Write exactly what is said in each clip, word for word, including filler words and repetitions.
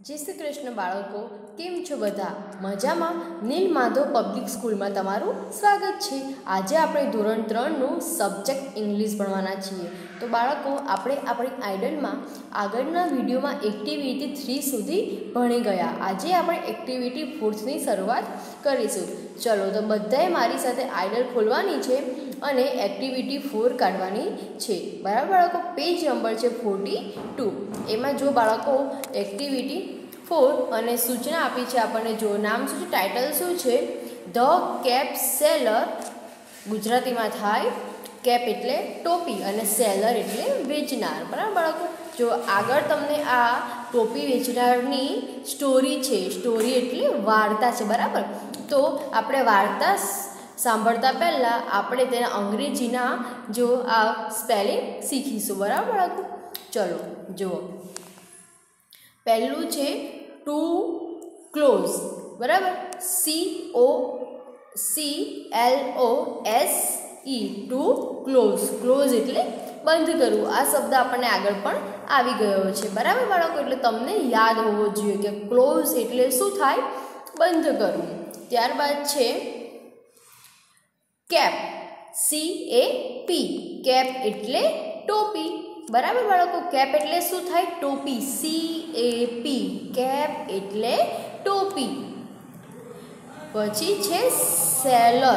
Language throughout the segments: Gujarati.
जय श्री कृष्ण बाळको केम छो बधा मजामां नील माधव पब्लिक स्कूल में तमारुं स्वागत है। आज आपणे धोरण त्रण नो सब्जेक्ट इंग्लिश भणवाना छीए। तो बाळको आपणे आपणी आइडल में आगळना विडियो में एक्टिविटी थ्री सुधी भणी गया। आज आपणे एक्टिविटी फोर्थ नी शरूआत करीशुं। चलो तो बधाए मारी साथे आइडल खोलवानी छे अने एक्टिविटी फोर काढवानी छे। बराबर बाळको पेज नंबर छे फोर्टी टू। एमां जो बाळको एक्टिविटी फोर अने सूचना आपी छे आपणे जो नाम शुं छे टाइटल शुं छे ध केप सेलर गुजराती में थाय केप एटले टोपी अने सेलर एटले वेचनार। बराबर बाळको जो आगळ तमने आ टोपी वेचनारनी स्टोरी छे स्टोरी एटले वार्ता छे। बराबर तो आपणे वार्ता सांभळता पहला आपणे तेना अंग्रेजीना जो आ स्पेलिंग शीखीशुं। बराबर बाळको चलो जुओ पहलू छे टू क्लोज। बराबर C O C L O S E to close close एटले बंद करवू। आ शब्द आपणे आगळ पण आवी गयो छे। बराबर बाळको एटले तमने याद होवो जोईए के क्लोज एटले शुं थाय बंद करवू। त्यारबाद छे cap C A P cap एटले टोपी। बराबर बाळको केप एटले शुं थाय टोपी सी ए पी केप एटले टोपी। पछी छे seller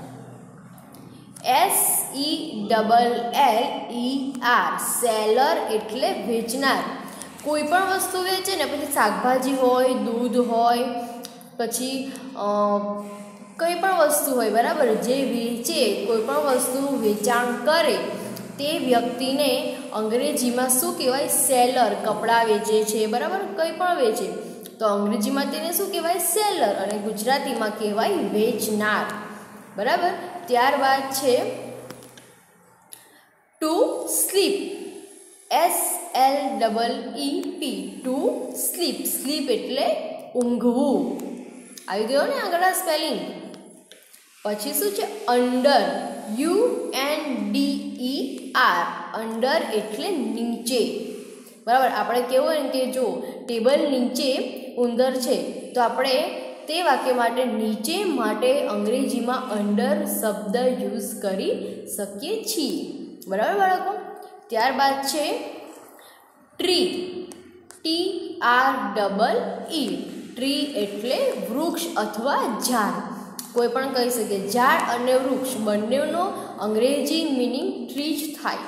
S E double L E R seller एटले वेचनार। कोई पण वस्तु वेचे ने पछी शाकभाजी होय दूध होय पछी कोई पण वस्तु होय बराबर जे वेचे कोई पण वस्तु वेचाण करे ते व्यक्ति ने अंग्रेजी में शू कहेवाय सेलर। कपड़ा वेचे छे बराबर कई पण वेचे तो अंग्रेजी में तेने शू कहेवाय सेलर अने गुजराती में कहेवाय वेचनार। बराबर त्यारबाद छे to sleep S L double E P to sleep sleep एटले ऊंघवू। आई गयो ने आगळ स्पेलिंग। पछी शुं छे under U N D E R under एटले नीचे। बराबर आपणे केवुं ने के जो टेबल नीचे उंदर छे तो आपणे ते वाक्य माटे नीचे माटे अंग्रेजी में अंडर शब्द यूज करी शकीए छीए। बराबर बाळको त्यारबाद छे tree T R double E tree एटले वृक्ष अथवा झाड़। कोई पण कही सके झाड़ अने वृक्ष बंनेनो अंग्रेजी मीनिंग ट्री ज थाय।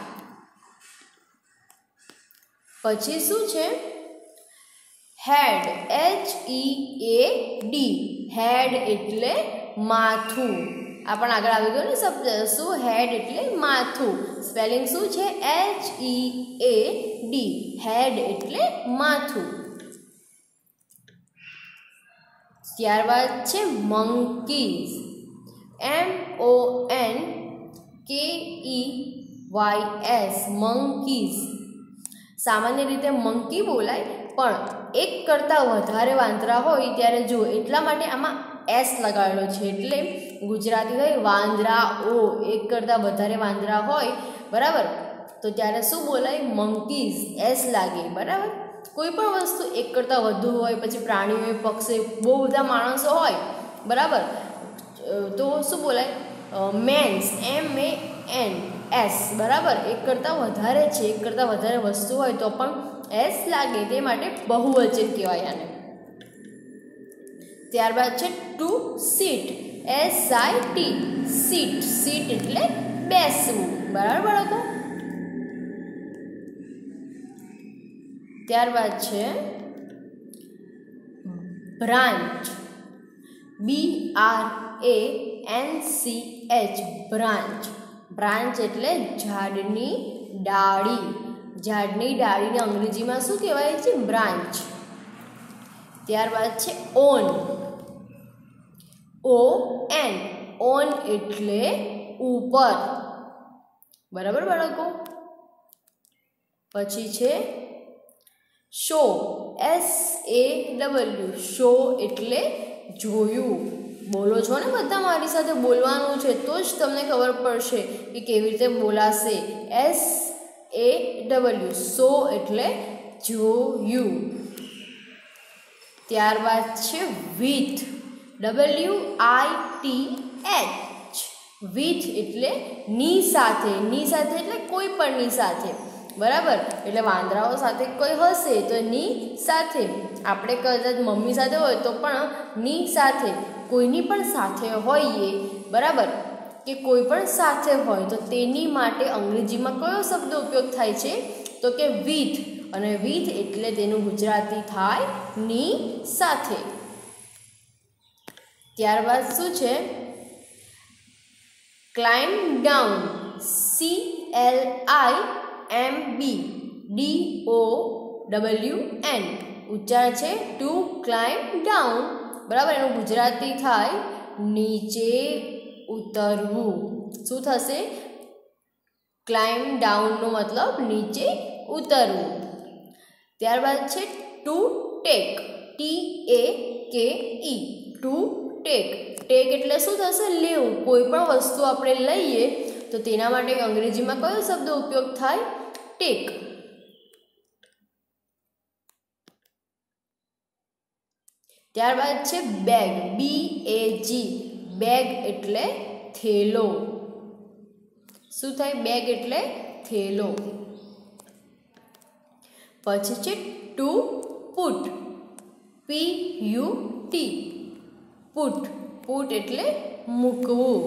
पछी शुं छे head H E A D head एटले माथू। आपण आगळ आवी गयो ने शब्द शुं हेड एटले माथू स्पेलिंग शुं छे H E A D head एटले माथू। त्यारबाद छे मंकीज एम ओ एन के ई वाय एस मंकीज। सामान्य रीते मंकी बोलाय पण एक करता वधारे वांदरा होय त्यारे जो एटला माटे आमां एस लगाडेलो छे एटले गुजराती होय वांदरा ओ एक करता वधारे वांदरा होय बराबर तो त्यारे शुं बोलाय मंकीज एस लागे। बराबर कोई पण वस्तु एक करता वधु होय पछी प्राणी होय पक्षी बहु बधा माणसो होय बराबर तो शुं बोलाय men's M A N S. बराबर एक करता वधारे छे एक करता वधारे वस्तु होय तो पण एस लागे ते माटे बहुवचन कहेवाय आने। त्यारबाद छे to seat S I T seat seat एटले बेसवू। बराबर बाळको त्यारबाद छे branch B R A N C H branch branch एटले झाड़नी डाड़ी झाड़नी डाड़ी ने अंग्रेजी में शू कहेवाय छे ब्रांच। त्यारबाद छे ओन ओ एन ओन एटले ऊपर। बराबर बाळको पछी छे saw S A W saw एटले जोयू। बोलो छो ने बधा मारी साथे बोलवानुं छे तो ज तमने खबर पड़शे कि केवी रीते बोलाशे। एस ए डबल्यू शो एटले जोयू। ત્યારબાદ છે with, W I T H, with એટલે ની સાથે, ની સાથે એટલે કોઈ પણની સાથે, બરાબર. એટલે વાંદરાઓ સાથે કોઈ હશે તો ની સાથે, આપણે કદાચ મમ્મી સાથે હોય તો પણ ની સાથે, કોઈની પણ સાથે હોઈએ, બરાબર, કે કોઈ પણ સાથે હોય તો તેની માટે અંગ્રેજીમાં કયો શબ્દ ઉપયોગ થાય છે તો કે વિથ, અને વિથ એટલે તેનું ગુજરાતી થાય ની સાથે. ત્યારબાદ શું છે climb down, C L I M B D O W N, ઉચ્ચાર છે ટુ ક્લાઇમ્બ ડાઉન, બરાબર. એનું ગુજરાતી થાય નીચે ઉતરવું. શું થશે? ક્લાઇમ્બ ડાઉનનો મતલબ નીચે ઉતરવું. ત્યારબાદ છે ટુ ટેક, ટી એ કે ઈ, ટુ ટેક, ટેક એટલે શું થશે? લેવું. કોઈ પણ વસ્તુ આપણે લઈએ તો તેના માટે અંગ્રેજીમાં કયો શબ્દ ઉપયોગ થાય? ટેક. ત્યારબાદ છે બેગ, બી એ જી, બેગ એટલે થેલો. શું થાય? બેગ એટલે થેલો. પછી છે to put, P U T, put, put એટલે મૂકવું.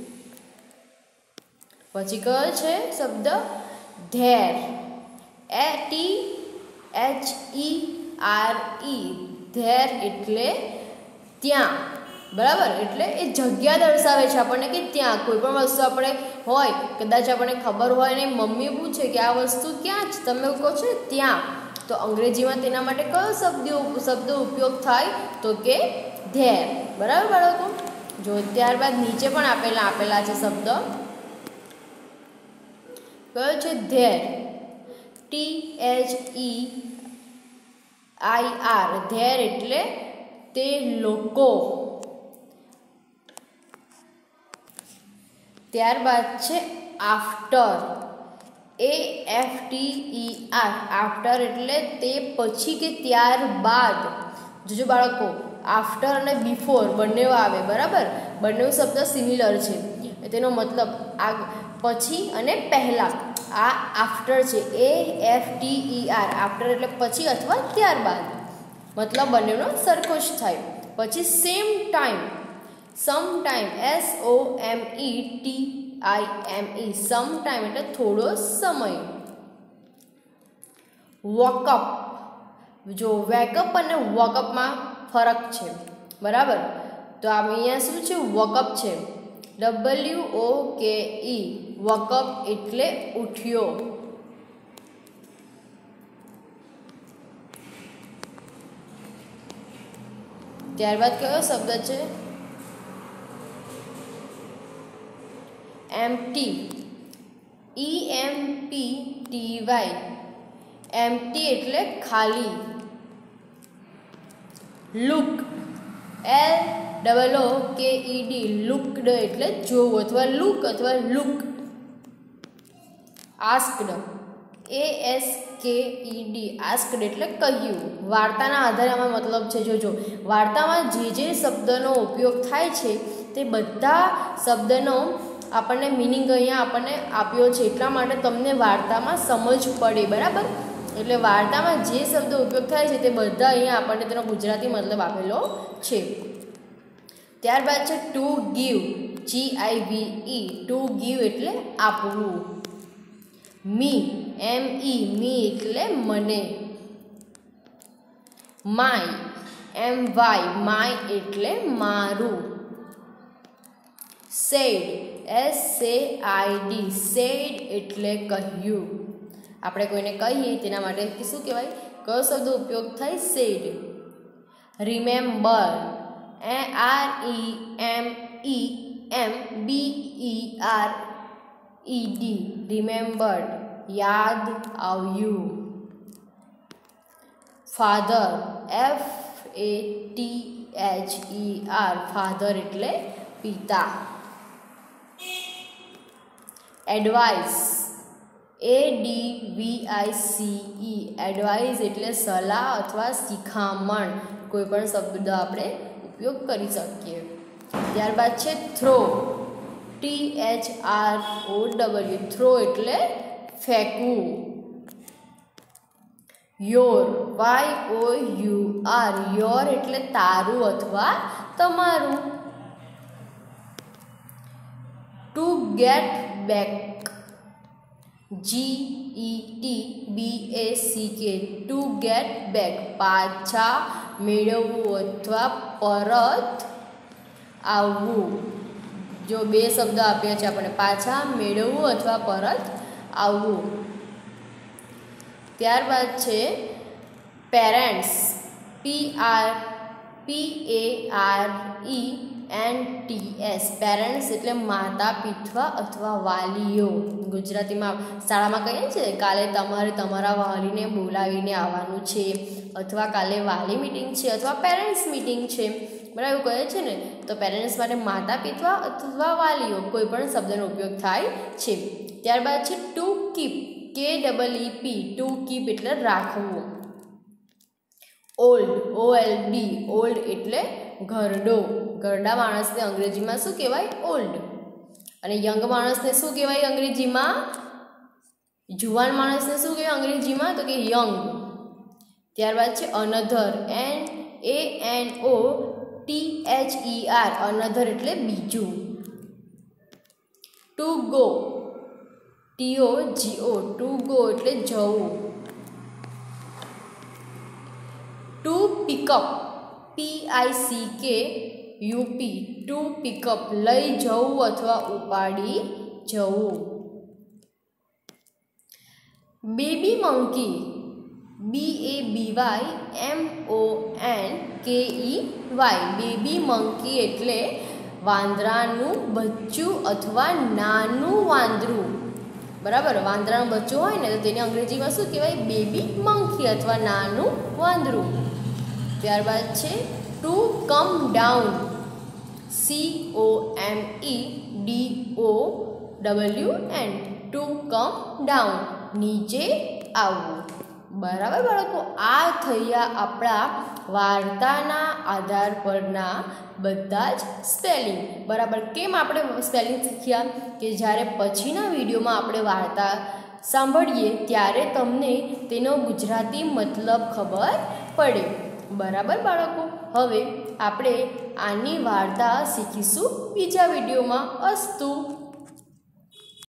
પછી કયો છે શબ્દ? There, A T H E R E, there એટલે ત્યાં, બરાબર. એટલે એ જગ્યા દર્શાવે છે આપણને કે ત્યાં કોઈ પણ વસ્તુ આપણે હોય, કદાચ આપણને ખબર હોય ને મમ્મી પૂછે કે આ વસ્તુ ક્યાં છે, તમે કહો છો ત્યાં, તો અંગ્રેજીમાં તેના માટે કયો શબ્દ શબ્દ ઉપયોગ થાય તો કે ધેર, બરાબર બાળકો. જો ત્યારબાદ નીચે પણ આપેલા આપેલા છે શબ્દ, કયો છે? Their, T H E I R, their એટલે તે લોકો. ત્યારબાદ છે after, A F T E R, after એટલે તે પછી કે ત્યારબાદ. જોજો બાળકો, આફ્ટર અને બિફોર બંને આવે, બરાબર. બંને શબ્દ સિમિલર છે, તેનો મતલબ આ પછી અને પહેલાં. આ આફ્ટર છે, A F T E R, after એટલે પછી અથવા ત્યારબાદ, મતલબ બંનેનો સરખો જ થાય. પછી same time, some time, S O M E T I M E, some time એટલે થોડો સમય. વોકઅપ, જો વેકઅપ અને વોકઅપમાં ફરક છે, બરાબર. તો આ અહીંયા શું છે? વોકઅપ છે, ડબલ્યુ ઓ કે ઈ, વોકઅપ એટલે ઉઠ્યો. ત્યારબાદ કયો શબ્દ છે? Empty, E M P T Y, empty એટલે ખાલી. લુક, એલ ડબલ ઓ કે ઈ ડી, લુકડ એટલે જોવું અથવા લુક અથવા લુક. આસ્કડ, એ એસ કે ઈ ડી, આસ્કડ એટલે કહ્યું. વાર્તાના આધારે આમાં મતલબ છે. જોજો, વાર્તામાં જે જે શબ્દનો ઉપયોગ થાય છે તે બધા શબ્દનો આપણને મિનિંગ અહીંયા આપણને આપ્યો છે, એટલા માટે તમને વાર્તામાં સમજ પડે, બરાબર. એટલે વાર્તામાં જે શબ્દો ઉપયોગ થાય છે તે બધા અહીંયા આપણને તેનો ગુજરાતી મતલબ આપેલો છે. ત્યારબાદ છે to give, G I V E, to give એટલે આપવું. મી, એમ ઈ, મી એટલે મને. માય, એમ વાય, માય એટલે મારું. Said, S A I D, said એટલે કહ્યું. આપણે કોઈને કહીએ તેના માટે શું કહેવાય? કયો શબ્દ ઉપયોગ થાય? Said. Remember, A R E M E M B E R E D, remembered, યાદ આવ્યું. Father, F A T H E R, father એટલે પિતા. Advice, A D V I C E advice એટલે સલાહ અથવા શિખામણ, કોઈ પણ શબ્દ આપણે ઉપયોગ કરી શકીએ. ત્યારબાદ છે throw, T H R O W, throw એટલે ફેંકવું. Your, Y O U R, your એટલે તારું અથવા તમારું. To get back, G E T B A C K, to get back પાછા મેળવવું અથવા પરત આવવું. જો બે શબ્દ આપ્યા છે આપણે, પાછા મેળવવું અથવા પરત આવવું. ત્યારબાદ છે parents, P R P A R E N T S, parents એટલે માતા પિતા અથવા વાલીઓ. ગુજરાતીમાં શાળામાં કહીએ છીએ કાલે તમારે તમારા વાલીને બોલાવીને આવવાનું છે, અથવા કાલે વાલી મિટિંગ છે, અથવા પેરેન્ટ્સ મિટિંગ છે, બરાબર કહે છે ને. તો પેરેન્ટ્સ માટે માતા પિતા અથવા વાલીઓ કોઈ પણ શબ્દનો ઉપયોગ થાય છે. ત્યારબાદ છે to keep, K double E P, to keep એટલે રાખવું. Old, O L D, old એટલે ઘરડો. ઘરડા માણસને અંગ્રેજીમાં શું કહેવાય? ઓલ્ડ. અને યંગ માણસને શું કહેવાય અંગ્રેજીમાં? જુવાન માણસને શું કહેવાય અંગ્રેજીમાં? તો કે યંગ. ત્યારબાદ છે another, N A N O T H E R, another એટલે બીજું. To go, T O G O, to go એટલે જવું. To pick up, P I C K U P, to pick up લઈ જવું અથવા ઉપાડી જવું. Baby monkey, B A B Y M O N K E Y, baby monkey એટલે વાંદરાનું બચ્ચું અથવા નાનું વાંદરું. બરાબર, વાંદરાનું બચ્ચું હોય ને તો તેને અંગ્રેજીમાં શું કહેવાય? બેબી મંકી અથવા નાનું વાંદરું. ત્યારબાદ છે to come down, C O M E D O W N, to come down નીચે આવવું. બરાબર બાળકો, આ થયા આપણા વાર્તાના આધાર પરના બધા જ સ્પેલિંગ. બરાબર, કેમ આપણે સ્પેલિંગ શીખ્યા? કે જ્યારે પછીના વિડીયોમાં આપણે વાર્તા સાંભળીએ ત્યારે તમને તેનો ગુજરાતી મતલબ ખબર પડે. બરાબર બાળકો, હવે આપણે આની વાર્તા શીખીશું બીજા વિડીયોમાં. અસ્તુ.